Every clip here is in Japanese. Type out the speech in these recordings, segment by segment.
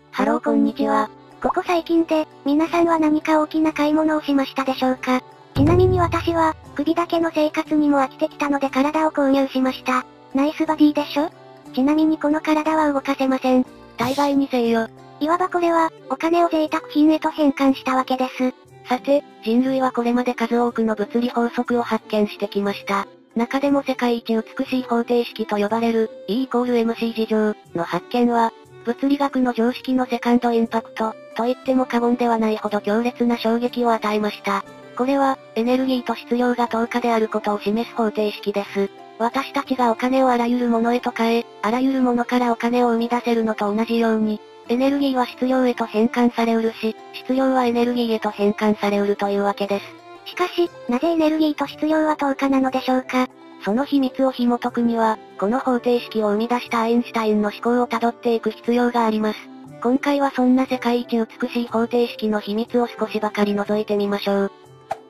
ハローこんにちは。 ここ最近で、皆さんは何か大きな買い物をしましたでしょうか？ちなみに私は、首だけの生活にも飽きてきたので体を購入しました。ナイスバディでしょ？ちなみにこの体は動かせません。 大概にせよ。 いわばこれは、お金を贅沢品へと変換したわけです。 さて、人類はこれまで数多くの物理法則を発見してきました。中でも世界一美しい方程式と呼ばれる E=mc 事乗の発見は、物理学の常識のセカンドインパクトと言っても過言ではないほど強烈な衝撃を与えました。これは、エネルギーと質量が等価であることを示す方程式です。私たちがお金をあらゆるものへと変え、あらゆるものからお金を生み出せるのと同じように、エネルギーは質量へと変換されうるし、質量はエネルギーへと変換されうるというわけです。 しかし、なぜエネルギーと質量は等価なのでしょうか？ その秘密を紐解くには、この方程式を生み出したアインシュタインの思考をたどっていく必要があります。今回はそんな世界一美しい方程式の秘密を少しばかり覗いてみましょう。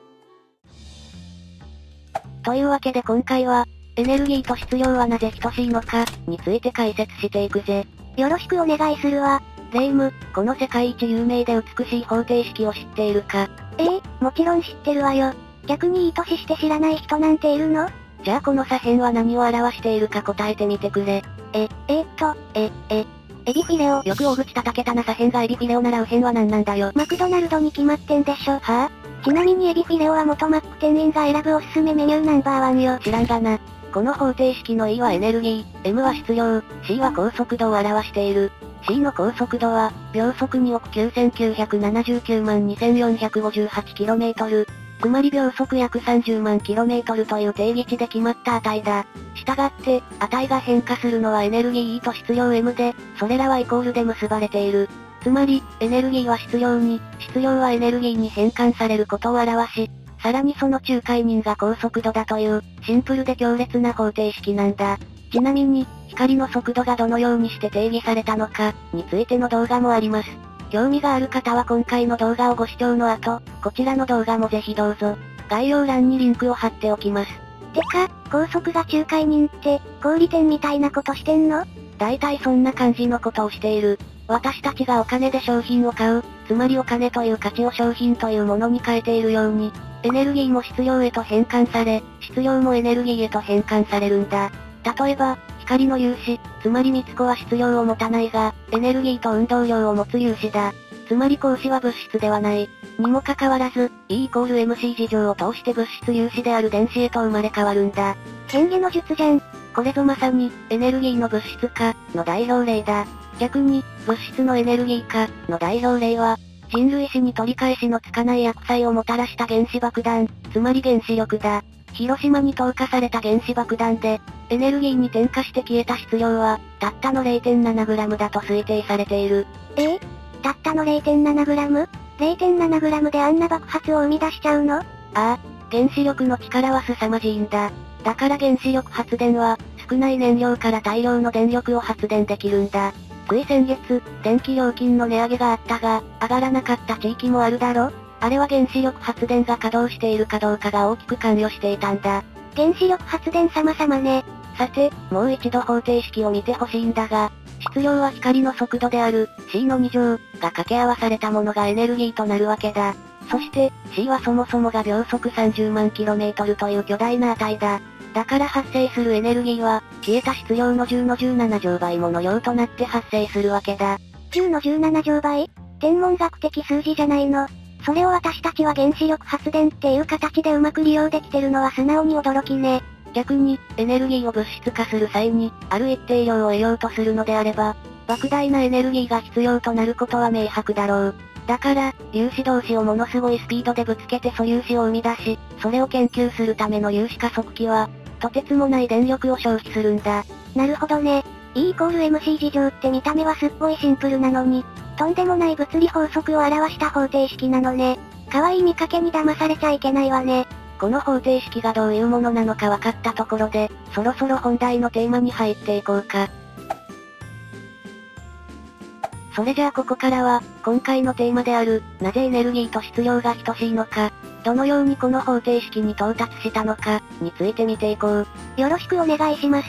というわけで今回は、エネルギーと質量はなぜ等しいのか、について解説していくぜ。 よろしくお願いするわ。 レイム、この世界一有名で美しい方程式を知っているか？ もちろん知ってるわよ。逆にいい年して知らない人なんているの？ じゃあこの左辺は何を表しているか答えてみてくれ。 エビフィレオ。 よく大口叩けたな。左辺がエビフィレオなら右辺は何なんだよ。 マクドナルドに決まってんでしょ。 はちなみにエビフィレオは元マック店員が選ぶおすすめメニューナンバー1よ。 知らんがな。この方程式の E はエネルギー、M は質量、C は高速度を表している。C の高速度は、秒速2億9979万2458km。つまり秒速約30万 km という定義値で決まった値だ。したがって、値が変化するのはエネルギー E と質量 M で、それらはイコールで結ばれている。つまり、エネルギーは質量に、質量はエネルギーに変換されることを表し、さらにその仲介人が高速度だという、シンプルで強烈な方程式なんだ。ちなみに、光の速度がどのようにして定義されたのか、についての動画もあります。興味がある方は今回の動画をご視聴の後、こちらの動画もぜひどうぞ。概要欄にリンクを貼っておきます。 てか、高速が仲介人って、小売店みたいなことしてんの？ 大体そんな感じのことをしている。私たちがお金で商品を買う、つまりお金という価値を商品というものに変えているように、エネルギーも質量へと変換され、質量もエネルギーへと変換されるんだ。例えば、光の粒子、つまり密度は質量を持たないが、エネルギーと運動量を持つ粒子だ。つまり光子は物質ではない。にもかかわらず、E=mc 事乗を通して物質粒子である電子へと生まれ変わるんだ。 変化の術じゃん。 これぞまさに、エネルギーの物質化、の代表例だ。逆に、物質のエネルギー化、の代表例は、人類史に取り返しのつかない厄災をもたらした原子爆弾、つまり原子力だ。広島に投下された原子爆弾で、エネルギーに転化して消えた質量は、たったの 0.7g だと推定されている。 たったの 0.7g？0.7g であんな爆発を生み出しちゃうの？ ああ、原子力の力は凄まじいんだ。だから原子力発電は、少ない燃料から大量の電力を発電できるんだ。つい先月、電気料金の値上げがあったが、上がらなかった地域もあるだろ？あれは原子力発電が稼働しているかどうかが大きく関与していたんだ。 原子力発電様々ね。 さて、もう一度方程式を見てほしいんだが、質量は光の速度である c の2乗が掛け合わされたものがエネルギーとなるわけだ。そして、c はそもそもが秒速30万 km という巨大な値だ。だから発生するエネルギーは、消えた質量の10の17乗倍もの量となって発生するわけだ。 10の17乗倍？天文学的数字じゃないの。それを私たちは原子力発電っていう形でうまく利用できてるのは素直に驚きね。 逆に、エネルギーを物質化する際に、ある一定量を得ようとするのであれば、莫大なエネルギーが必要となることは明白だろう。だから、粒子同士をものすごいスピードでぶつけて素粒子を生み出し、それを研究するための粒子加速器は、とてつもない電力を消費するんだ。 なるほどね。E=mc 事乗って見た目はすっごいシンプルなのに、とんでもない物理法則を表した方程式なのね。可愛い見かけに騙されちゃいけないわね。 この方程式がどういうものなのか分かったところで、そろそろ本題のテーマに入っていこうか。それじゃあここからは、今回のテーマである、なぜエネルギーと質量が等しいのか、どのようにこの方程式に到達したのか、について見ていこう。 よろしくお願いします。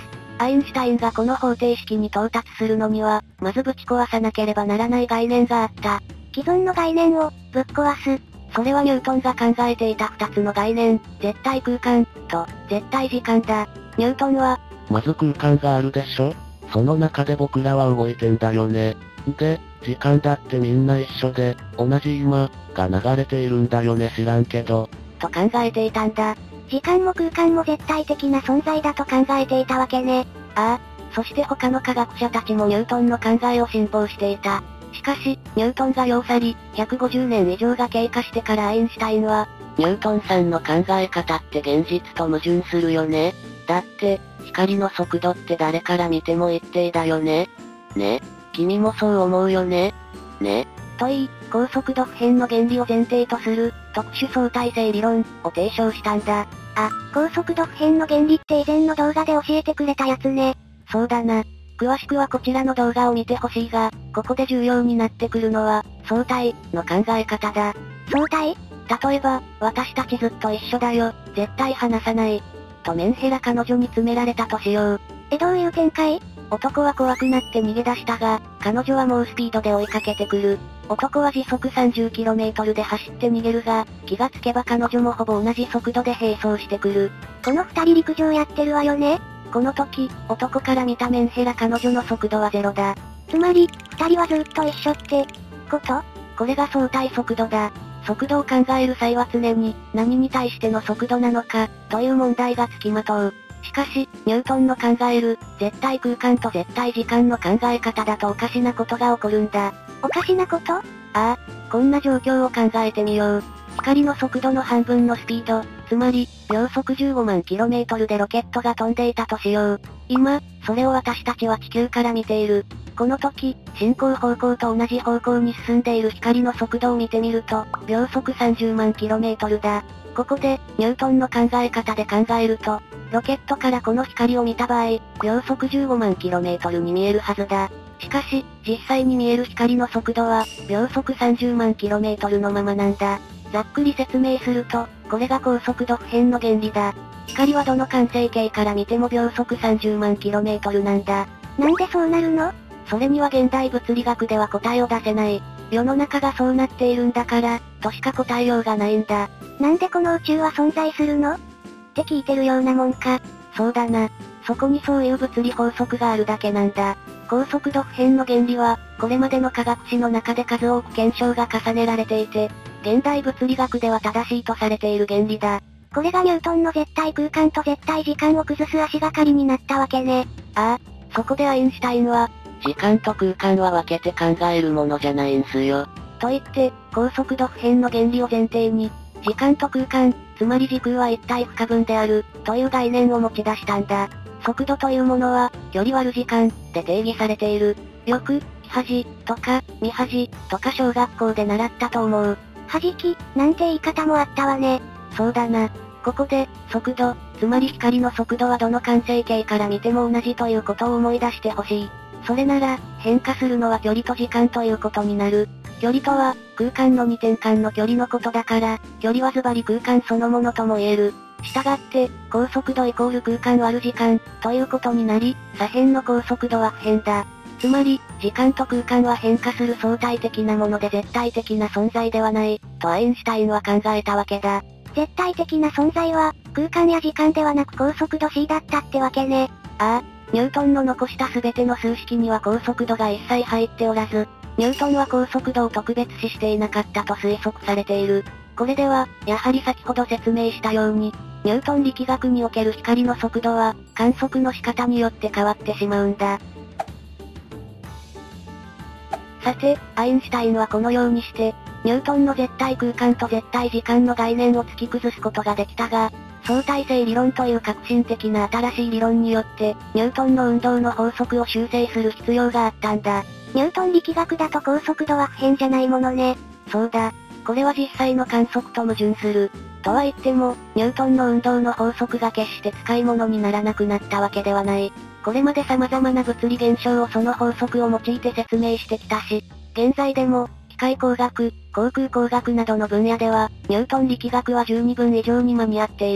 アインシュタインがこの方程式に到達するのには、まずぶち壊さなければならない概念があった。 既存の概念を、ぶっ壊す。 それはニュートンが考えていた2つの概念、絶対空間、と、絶対時間だ。ニュートンは、 まず空間があるでしょ？その中で僕らは動いてんだよね。で、時間だってみんな一緒で、同じ今、が流れているんだよね知らんけど。 と考えていたんだ。 時間も空間も絶対的な存在だと考えていたわけね。 ああ、そして他の科学者たちもニュートンの考えを信奉していた。しかし、ニュートンが世を去り、150年以上が経過してからアインシュタインは、ニュートンさんの考え方って現実と矛盾するよね。だって、光の速度って誰から見ても一定だよね。ね。君もそう思うよね。ね。 といい、 高速度不変の原理を前提とする、特殊相対性理論、を提唱したんだ。 あ、高速度不変の原理って以前の動画で教えてくれたやつね。 そうだな。詳しくはこちらの動画を見てほしいが、ここで重要になってくるのは、相対、の考え方だ。 相対？ 例えば、私たちずっと一緒だよ、絶対離さない。とメンヘラ彼女に詰められたとしよう。 どういう展開？ 男は怖くなって逃げ出したが、彼女は猛スピードで追いかけてくる。男は時速 30km で走って逃げるが、気がつけば彼女もほぼ同じ速度で並走してくる。 この二人陸上やってるわよね。 この時、男から見たメンヘラ彼女の速度はゼロだ。 つまり、二人はずっと一緒って、こと？ これが相対速度だ。速度を考える際は常に、何に対しての速度なのか、という問題がつきまとう。しかし、ニュートンの考える、絶対空間と絶対時間の考え方だとおかしなことが起こるんだ。 おかしなこと？ ああ、こんな状況を考えてみよう。光の速度の半分のスピード、つまり、秒速15万 km でロケットが飛んでいたとしよう。今、それを私たちは地球から見ている。この時、進行方向と同じ方向に進んでいる光の速度を見てみると、秒速30万 km だ。ここで、ニュートンの考え方で考えると、ロケットからこの光を見た場合、秒速15万 km に見えるはずだ。しかし、実際に見える光の速度は、秒速30万 km のままなんだ。ざっくり説明すると、これが高速度不変の原理だ。光はどの完成形から見ても秒速30万 km なんだ。 なんでそうなるの？ それには現代物理学では答えを出せない。世の中がそうなっているんだから、としか答えようがないんだ。 なんでこの宇宙は存在するの？って聞いてるようなもんか。 そうだな。そこにそういう物理法則があるだけなんだ。高速度不変の原理は、これまでの科学史の中で数多く検証が重ねられていて、現代物理学では正しいとされている原理だ。 これがニュートンの絶対空間と絶対時間を崩す足がかりになったわけね。 ああ、そこでアインシュタインは、時間と空間は分けて考えるものじゃないんすよ。と言って、高速度不変の原理を前提に、時間と空間、つまり時空は一体不可分である、という概念を持ち出したんだ。速度というものは、距離割る時間、で定義されている。よく、キハジ、とか、ミハジ、とか小学校で習ったと思う。 はじき、なんて言い方もあったわね。 そうだな。ここで、速度、つまり光の速度はどの完成形から見ても同じということを思い出してほしい。それなら、変化するのは距離と時間ということになる。距離とは、空間の二点間の距離のことだから、距離はズバリ空間そのものとも言える。したがって、高速度イコール空間割る時間、ということになり、左辺の高速度は不変だ。つまり、時間と空間は変化する相対的なもので絶対的な存在ではない、とアインシュタインは考えたわけだ。 絶対的な存在は、空間や時間ではなく高速度 c だったってわけね。 ああ、ニュートンの残した全ての数式には高速度が一切入っておらず、ニュートンは高速度を特別視していなかったと推測されている。これでは、やはり先ほど説明したように、ニュートン力学における光の速度は、観測の仕方によって変わってしまうんだ。さて、アインシュタインはこのようにして、ニュートンの絶対空間と絶対時間の概念を突き崩すことができたが、相対性理論という革新的な新しい理論によって、ニュートンの運動の法則を修正する必要があったんだ。 ニュートン力学だと高速度は不変じゃないものね。 そうだ。これは実際の観測と矛盾する。とは言っても、ニュートンの運動の法則が決して使い物にならなくなったわけではない。これまで様々な物理現象をその法則を用いて説明してきたし、現在でも、機械工学、航空工学などの分野では、ニュートン力学は十二分以上に間に合っている。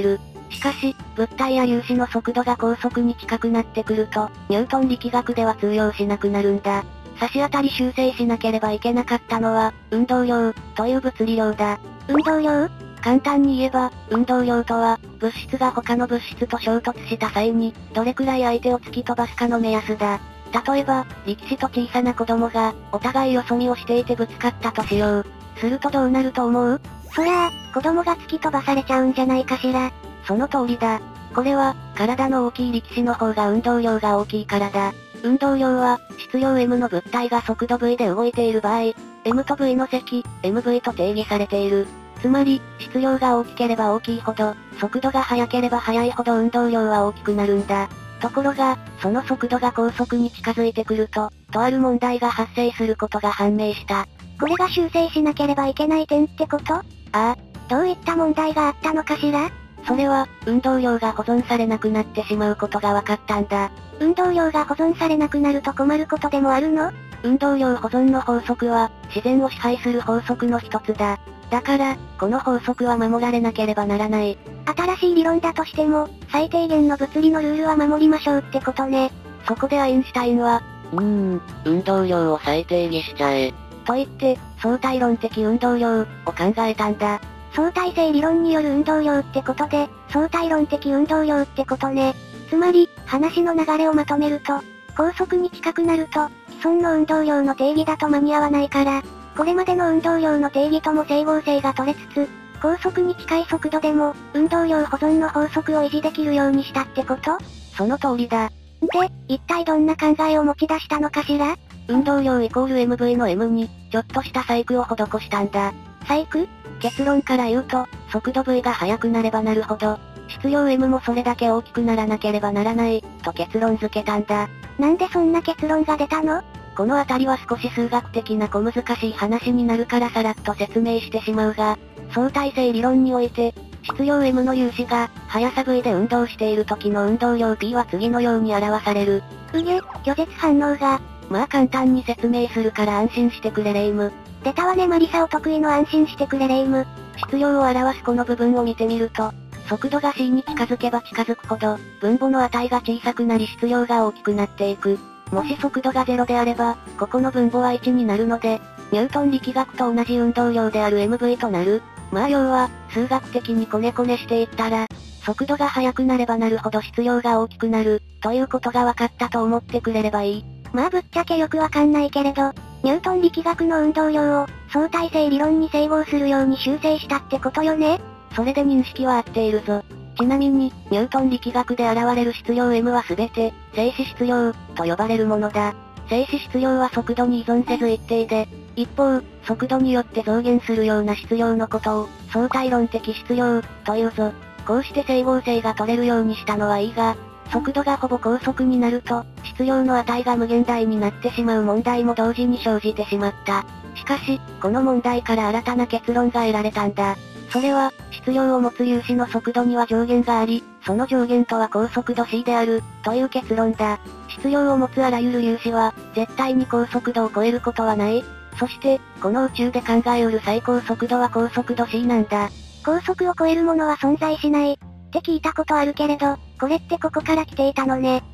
しかし、物体や粒子の速度が高速に近くなってくると、ニュートン力学では通用しなくなるんだ。差し当たり修正しなければいけなかったのは、運動量、という物理量だ。 運動量？ 簡単に言えば、運動量とは、物質が他の物質と衝突した際に、どれくらい相手を突き飛ばすかの目安だ。例えば、力士と小さな子供が、お互いよそ見をしていてぶつかったとしよう。するとどうなると思う？ そりゃあ、子供が突き飛ばされちゃうんじゃないかしら。 その通りだ。これは、体の大きい力士の方が運動量が大きいからだ。運動量は、質量 m の物体が速度 v で動いている場合、m と v の積、mv と定義されている。つまり、質量が大きければ大きいほど、速度が速ければ速いほど運動量は大きくなるんだ。ところが、その速度が高速に近づいてくると、とある問題が発生することが判明した。 これが修正しなければいけない点ってこと？ ああ。 どういった問題があったのかしら？ それは、運動量が保存されなくなってしまうことが分かったんだ。 運動量が保存されなくなると困ることでもあるの？ 運動量保存の法則は、自然を支配する法則の一つだ。だから、この法則は守られなければならない。 新しい理論だとしても、最低限の物理のルールは守りましょうってことね。 そこでアインシュタインは、 運動量を再定義しちゃえ。 と言って、相対論的運動量を考えたんだ。 相対性理論による運動量ってことで、相対論的運動量ってことね。つまり、話の流れをまとめると、高速に近くなると、既存の運動量の定義だと間に合わないから、これまでの運動量の定義とも整合性が取れつつ、高速に近い速度でも、運動量保存の法則を維持できるようにしたってこと？ その通りだ。 で、一体どんな考えを持ち出したのかしら？ 運動量イコール MV の M に、ちょっとした細工を施したんだ。 細工？ 結論から言うと、速度 V が速くなればなるほど、質量 M もそれだけ大きくならなければならない、と結論付けたんだ。 なんでそんな結論が出たの？ このあたりは少し数学的な小難しい話になるからさらっと説明してしまうが、相対性理論において、質量 M の粒子が、速さ V で運動している時の運動量 P は次のように表される。 拒絶反応が。 まあ簡単に説明するから安心してくれレイム。 出たわねマリサお得意の安心してくれレイム。 質量を表すこの部分を見てみると、速度が c に近づけば近づくほど、分母の値が小さくなり質量が大きくなっていく。もし速度が0であれば、ここの分母は1になるので、ニュートン力学と同じ運動量である MV となる。まあ要は、数学的にこねこねしていったら、速度が速くなればなるほど質量が大きくなる、ということが分かったと思ってくれればいい。 まあぶっちゃけよくわかんないけれど、ニュートン力学の運動量を、相対性理論に整合するように修正したってことよね。 それで認識は合っているぞ。ちなみに、ニュートン力学で現れる質量 M はすべて、静止質量、と呼ばれるものだ。静止質量は速度に依存せず一定で、一方、速度によって増減するような質量のことを、相対論的質量、というぞ。こうして整合性が取れるようにしたのはいいが、速度がほぼ高速になると、質量の値が無限大になってしまう問題も同時に生じてしまった。しかし、この問題から新たな結論が得られたんだ。それは、質量を持つ粒子の速度には上限があり、その上限とは高速度 c である、という結論だ。質量を持つあらゆる粒子は、絶対に高速度を超えることはない。そして、この宇宙で考えうる最高速度は高速度 c なんだ。 高速を超えるものは存在しない、って聞いたことあるけれど、これってここから来ていたのね。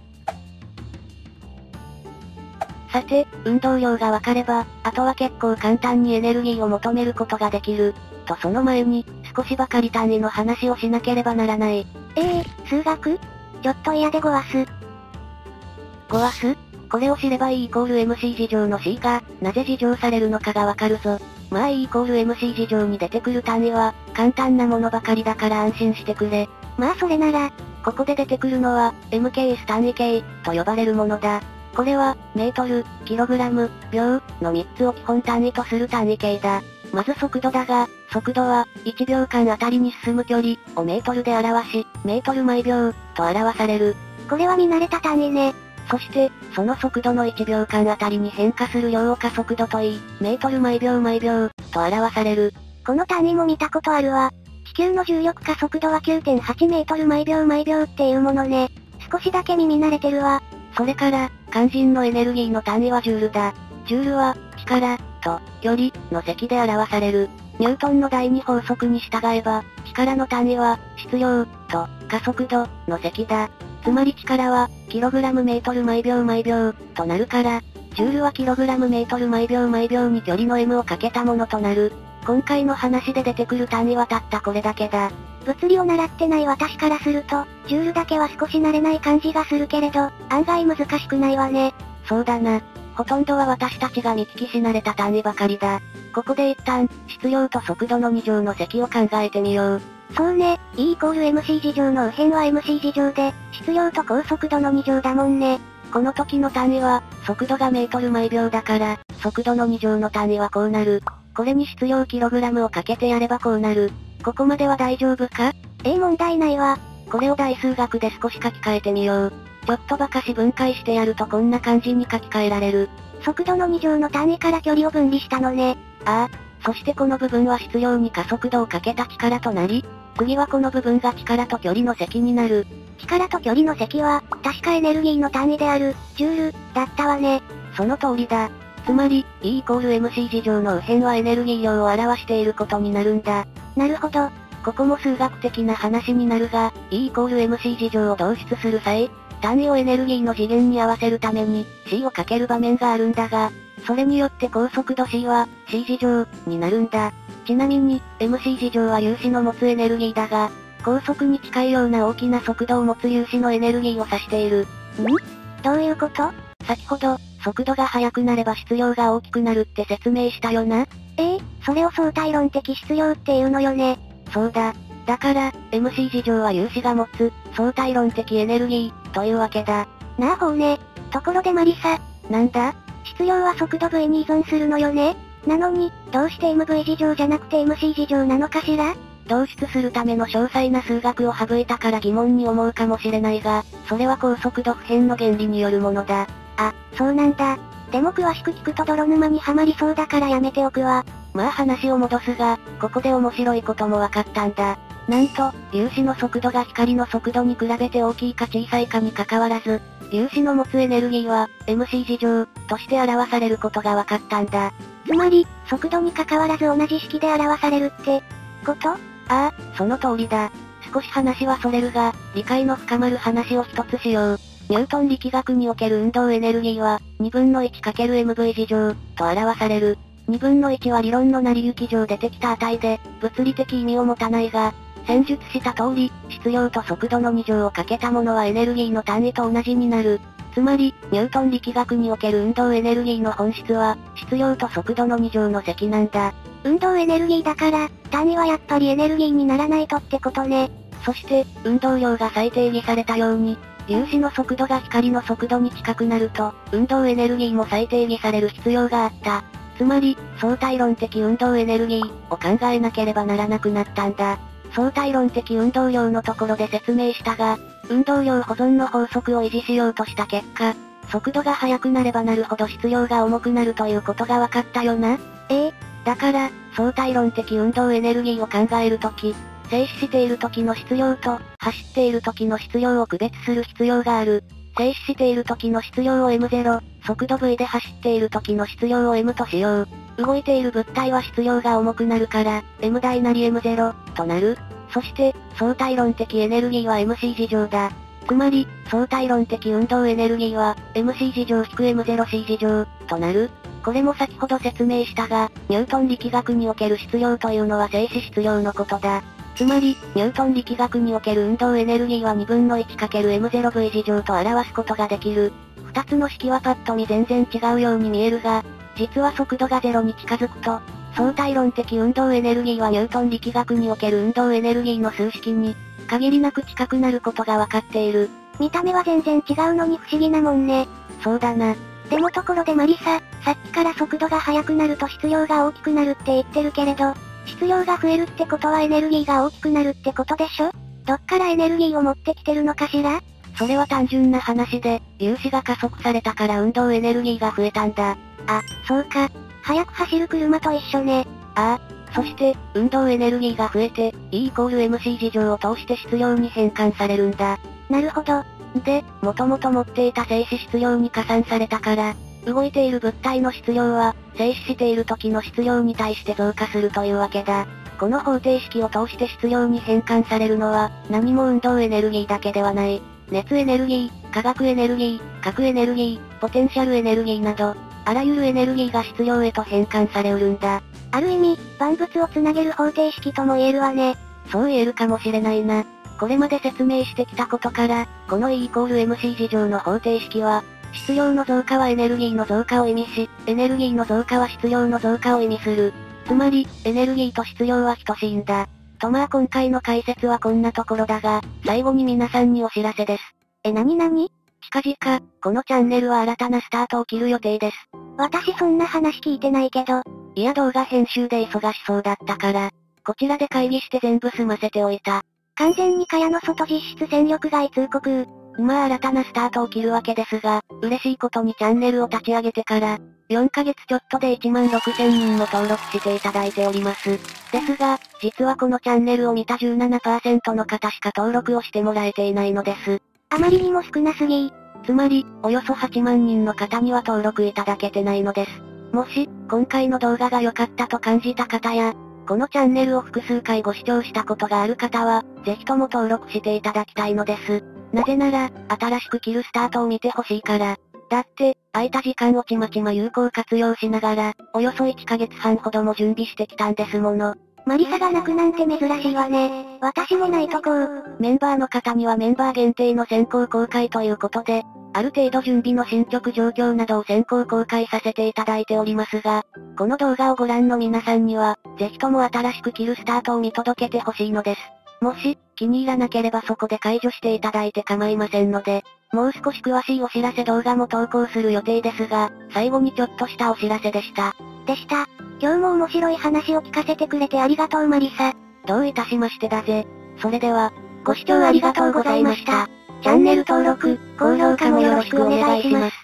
さて、運動量が分かれば、あとは結構簡単にエネルギーを求めることができる。とその前に、少しばかり単位の話をしなければならない。 数学？ちょっと嫌でごわす。 ごわす？これを知れば E イコール MC 事乗の C が、なぜ事乗されるのかがわかるぞ。まあ E イコール MC 事乗に出てくる単位は、簡単なものばかりだから安心してくれ。 まあそれなら、 ここで出てくるのは、MKS 単位系、と呼ばれるものだ。これは、メートル、キログラム、秒、の3つを基本単位とする単位系だ。まず速度だが、速度は、1秒間あたりに進む距離、をメートルで表し、メートル毎秒、と表される。 これは見慣れた単位ね。 そして、その速度の1秒間あたりに変化する量を加速度といい、メートル毎秒毎秒、と表される。 この単位も見たことあるわ。地球の重力加速度は 9.8 メートル毎秒毎秒っていうものね。少しだけ耳慣れてるわ。 それから、肝心のエネルギーの単位はジュールだ。ジュールは、力、と、距離、の積で表される。ニュートンの第二法則に従えば、力の単位は、質量、と、 加速度、の積だ。つまり力は、キログラムメートル毎秒毎秒、となるから、ジュールはキログラムメートル毎秒毎秒に距離の m をかけたものとなる。今回の話で出てくる単位はたったこれだけだ。 物理を習ってない私からすると、ジュールだけは少し慣れない感じがするけれど、案外難しくないわね。 そうだな。ほとんどは私たちが見聞きし慣れた単位ばかりだ。ここで一旦、質量と速度の2乗の積を考えてみよう。 そうね、E イコール MC 次乗の右辺は MC 次乗で、質量と高速度の2乗だもんね。 この時の単位は、速度がメートル毎秒だから、速度の2乗の単位はこうなる。これに質量キログラムをかけてやればこうなる。ここまでは大丈夫か？ 問題ないわ。 これを大数学で少し書き換えてみよう。ちょっとばかし分解してやるとこんな感じに書き換えられる。 速度の2乗の単位から距離を分離したのね。 ああ。そしてこの部分は質量に加速度をかけた力となり、次はこの部分が力と距離の積になる。 力と距離の積は、確かエネルギーの単位である、ジュール、だったわね。 その通りだ。つまり、E イコール MC 次乗の右辺はエネルギー量を表していることになるんだ。 なるほど。 ここも数学的な話になるが、E イコール MC 次乗を導出する際、単位をエネルギーの次元に合わせるために、C をかける場面があるんだが、それによって高速度 C は、C 次乗、になるんだ。ちなみに、MC 次乗は粒子の持つエネルギーだが、高速に近いような大きな速度を持つ粒子のエネルギーを指している。 どういうこと？ 先ほど、速度が速くなれば質量が大きくなるって説明したよな。 それを相対論的質量っていうのよね。 そうだ。だから、MC 次乗は粒子が持つ、相対論的エネルギー、というわけだ。 なあほうね。ところでマリサ。 なんだ？ 質量は速度 v に依存するのよね。なのに、どうして MV 次乗じゃなくて MC 次乗なのかしら？ 導出するための詳細な数学を省いたから疑問に思うかもしれないが、それは高速度不変の原理によるものだ。 あ、そうなんだ。でも詳しく聞くと泥沼にはまりそうだからやめておくわ。 まあ話を戻すが、ここで面白いことも分かったんだ。なんと、粒子の速度が光の速度に比べて大きいか小さいかに関わらず、粒子の持つエネルギーは、MC 次乗、として表されることが分かったんだ。 つまり、速度に関わらず同じ式で表されるって、こと？ ああ、その通りだ。少し話はそれるが、理解の深まる話を一つしよう。ニュートン力学における運動エネルギーは、2分の 1×MV 次乗、と表される。2分の1は理論の成り行き上出てきた値で、物理的意味を持たないが、先述した通り、質量と速度の2乗をかけたものはエネルギーの単位と同じになる。つまり、ニュートン力学における運動エネルギーの本質は、質量と速度の2乗の積なんだ。 運動エネルギーだから、単位はやっぱりエネルギーにならないとってことね。 そして、運動量が再定義されたように、粒子の速度が光の速度に近くなると、運動エネルギーも再定義される必要があった。つまり、相対論的運動エネルギーを考えなければならなくなったんだ。相対論的運動量のところで説明したが、運動量保存の法則を維持しようとした結果、速度が速くなればなるほど質量が重くなるということが分かったよな。だから、相対論的運動エネルギーを考えるとき、静止している時の質量と、走っている時の質量を区別する必要がある。静止している時の質量を M0、速度 V で走っている時の質量を M としよう。動いている物体は質量が重くなるから、M 大なり M0、となる。そして、相対論的エネルギーは MC 次乗だ。つまり、相対論的運動エネルギーは、MC 次乗 -M0C 次乗、となる。これも先ほど説明したが、ニュートン力学における質量というのは静止質量のことだ。つまり、ニュートン力学における運動エネルギーは2分の 1×M0V 次乗と表すことができる。二つの式はパッと見全然違うように見えるが、実は速度が0に近づくと、相対論的運動エネルギーはニュートン力学における運動エネルギーの数式に、限りなく近くなることが分かっている。 見た目は全然違うのに不思議なもんね。 そうだな。 でもところでマリサ、さっきから速度が速くなると質量が大きくなるって言ってるけれど、質量が増えるってことはエネルギーが大きくなるってことでしょ？どっからエネルギーを持ってきてるのかしら？ それは単純な話で、粒子が加速されたから運動エネルギーが増えたんだ。 あ、そうか。速く走る車と一緒ね。 ああ。そして、運動エネルギーが増えて、E イコール MC 次乗を通して質量に変換されるんだ。 なるほど。 で、もともと持っていた静止質量に加算されたから、動いている物体の質量は、静止している時の質量に対して増加するというわけだ。 この方程式を通して質量に変換されるのは、何も運動エネルギーだけではない。熱エネルギー、化学エネルギー、核エネルギー、ポテンシャルエネルギーなど、あらゆるエネルギーが質量へと変換されうるんだ。 ある意味、万物をつなげる方程式とも言えるわね。 そう言えるかもしれないな。これまで説明してきたことから、この E=mc 事乗の方程式は、質量の増加はエネルギーの増加を意味し、エネルギーの増加は質量の増加を意味する。つまり、エネルギーと質量は等しいんだ。とまあ今回の解説はこんなところだが、最後に皆さんにお知らせです。 なになに？ 近々、このチャンネルは新たなスタートを切る予定です。 私そんな話聞いてないけど。 いや動画編集で忙しそうだったから、こちらで会議して全部済ませておいた。 完全に蚊帳の外実質戦力外通告。 まあ新たなスタートを切るわけですが、嬉しいことにチャンネルを立ち上げてから、4ヶ月ちょっとで16000人も登録していただいております。ですが、実はこのチャンネルを見た 17% の方しか登録をしてもらえていないのです。 あまりにも少なすぎ。 つまり、およそ8万人の方には登録いただけてないのです。もし、今回の動画が良かったと感じた方や、このチャンネルを複数回ご視聴したことがある方は、ぜひとも登録していただきたいのです。なぜなら、新しく切るスタートを見てほしいから。だって、空いた時間をちまちま有効活用しながら、およそ1ヶ月半ほども準備してきたんですもの。 マリサが泣くなんて珍しいわね。私も泣いとこう。 メンバーの方にはメンバー限定の先行公開ということで、ある程度準備の進捗状況などを先行公開させていただいておりますが、この動画をご覧の皆さんには、ぜひとも新しく切るスタートを見届けてほしいのです。もし、気に入らなければそこで解除していただいて構いませんので、もう少し詳しいお知らせ動画も投稿する予定ですが、最後にちょっとしたお知らせでした。 今日も面白い話を聞かせてくれてありがとうマリサ。 どういたしましてだぜ。それでは、 ご視聴ありがとうございました。チャンネル登録、高評価もよろしくお願いします。